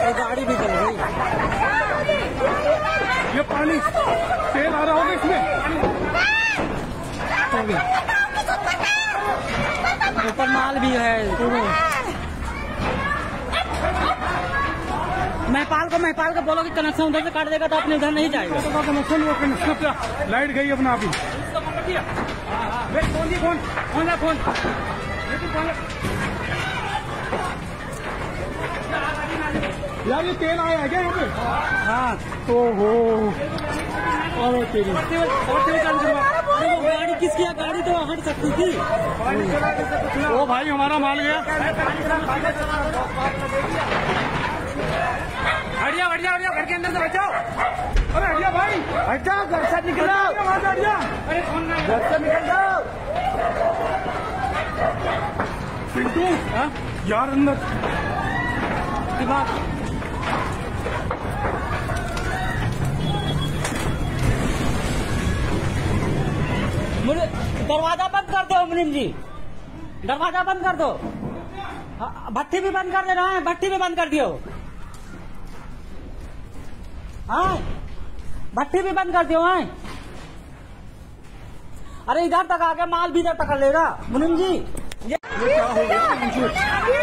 गाड़ी भी चल गई। ये पानी तेल आ रहा होगा इसमें, ऊपर माल भी है। महपाल को बोलो कि कनेक्शन उधर से काट देगा तो अपने उधर नहीं जाएगा। कनेक्शन वो कनेक्शन पे लाइट गई अपना आप ही। फोन यार ये तेल आया है क्या यहाँ पे? हाँ तो हो और तेरी गाड़ी किसकी है? गाड़ी तो हट सकती थी। ओ भाई हमारा माल गया। हटिया घर के अंदर से बचाओ। अरे हटिया भाई, हटाओ, घर से निकल जाओ। अरे घर से निकल जाओ। पिंटू यार अंदर मुझे दरवाजा बंद कर दो मुनीम जी, दरवाजा बंद कर दो। भट्टी भी बंद कर देना है, भट्टी भी बंद कर दियो। हाँ भट्टी भी बंद कर दियो। हाँ अरे इधर तक आ गया, माल भी इधर तक लेगा मुनीम जी। ये क्या हो गया?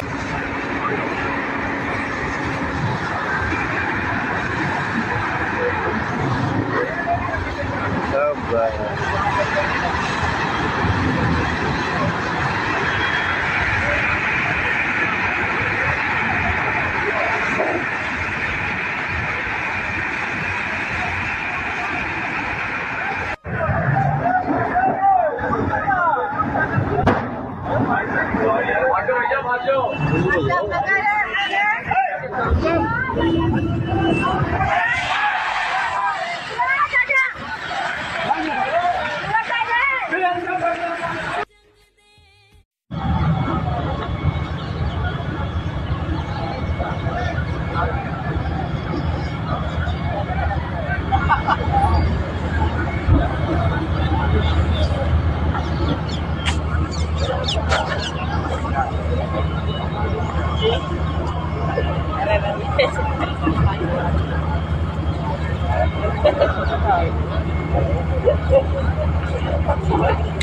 Thank you.